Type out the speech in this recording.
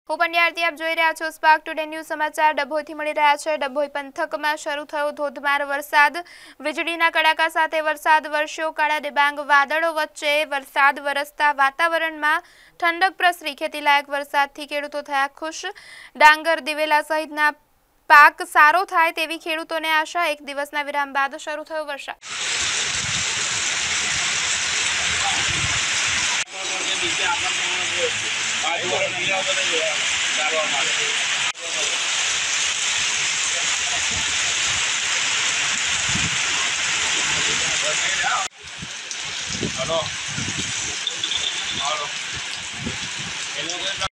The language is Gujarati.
હું પંડ્યા આરતી આપ જોઈ રહ્યા છો સ્પાર્ક ટુડે ન્યૂઝ સમાચાર ડભોઈથી મળી રહ્યા છે। ડભોઈ પંથકમાં શરૂ થયો ધોધમાર વરસાદ। વીજળીના કડાકા સાથે વરસાદ વરસ્યો। કાળા ડિબાંગ વાદળો વચ્ચે વરસાદ વરસતા વાતાવરણમાં ઠંડક પ્રસરી। ખેતીલાયક વરસાદથી ખેડૂતો થયા ખુશ। ડાંગર દિવેલા સહિતના પાક સારો થાય તેવી ખેડૂતોને આશા। એક દિવસના વિરામ બાદ શરૂ થયો વરસાદ। Hello hello